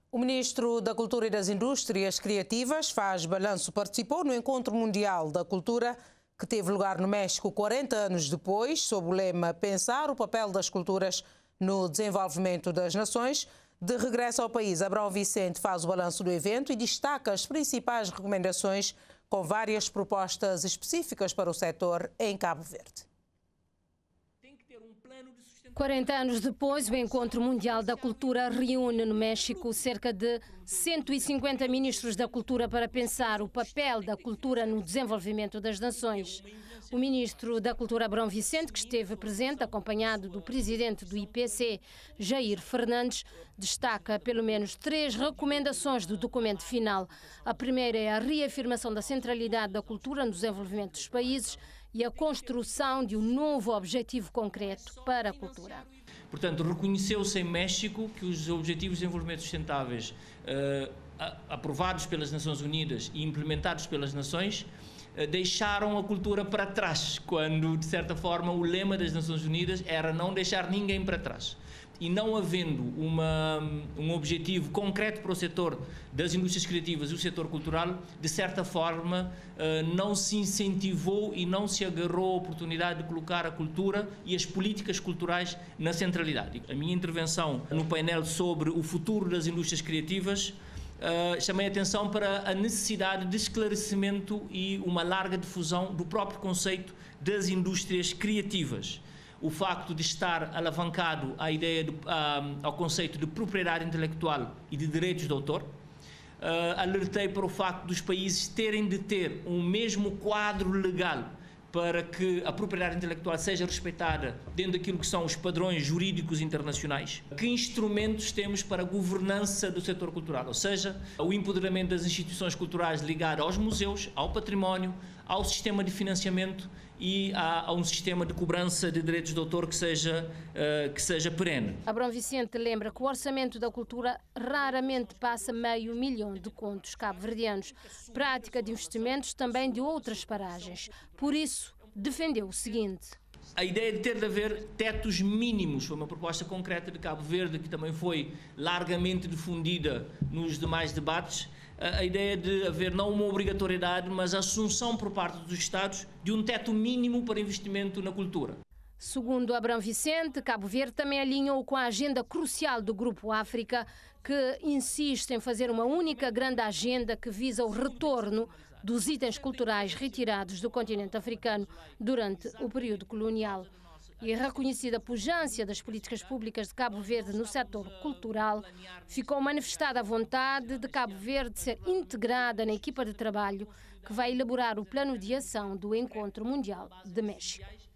O ministro da Cultura e das Indústrias Criativas participou no Encontro Mundial da Cultura que teve lugar no México 40 anos depois, sob o lema Pensar o papel das culturas no desenvolvimento das nações. De regresso ao país, Abrão Vicente faz o balanço do evento e destaca as principais recomendações com várias propostas específicas para o setor em Cabo Verde. 40 anos depois, o Encontro Mundial da Cultura reúne no México cerca de 150 ministros da cultura para pensar o papel da cultura no desenvolvimento das nações. O ministro da Cultura, Abrão Vicente, que esteve presente, acompanhado do presidente do IPC, Jair Fernandes, destaca pelo menos 3 recomendações do documento final. A primeira é a reafirmação da centralidade da cultura no desenvolvimento dos países e a construção de um novo objetivo concreto para a cultura. Portanto, reconheceu-se em México que os Objetivos de Desenvolvimento Sustentáveis aprovados pelas Nações Unidas e implementados pelas nações deixaram a cultura para trás, quando, de certa forma, o lema das Nações Unidas era não deixar ninguém para trás. E não havendo um objetivo concreto para o setor das indústrias criativas e o setor cultural, de certa forma, não se incentivou e não se agarrou a oportunidade de colocar a cultura e as políticas culturais na centralidade. A minha intervenção no painel sobre o futuro das indústrias criativas chamei a atenção para a necessidade de esclarecimento e uma larga difusão do próprio conceito das indústrias criativas. O facto de estar alavancado à ideia ao conceito de propriedade intelectual e de direitos de autor. Alertei para o facto dos países terem de ter um mesmo quadro legal para que a propriedade intelectual seja respeitada dentro daquilo que são os padrões jurídicos internacionais. Que instrumentos temos para a governança do setor cultural, ou seja, o empoderamento das instituições culturais ligado aos museus, ao património, ao sistema de financiamento e a um sistema de cobrança de direitos de autor que seja perene. Abrão Vicente lembra que o orçamento da cultura raramente passa $500 milhão de contos cabo-verdianos, prática de investimentos também de outras paragens. Por isso, defendeu o seguinte. A ideia de ter de haver tetos mínimos foi uma proposta concreta de Cabo Verde que também foi largamente difundida nos demais debates. A ideia de haver não uma obrigatoriedade, mas a assunção por parte dos Estados de um teto mínimo para investimento na cultura. Segundo Abrão Vicente, Cabo Verde também alinhou com a agenda crucial do Grupo África, que insiste em fazer uma única grande agenda que visa o retorno dos itens culturais retirados do continente africano durante o período colonial. E a reconhecida pujança das políticas públicas de Cabo Verde no setor cultural, ficou manifestada a vontade de Cabo Verde ser integrada na equipa de trabalho que vai elaborar o plano de ação do Encontro Mundial de México.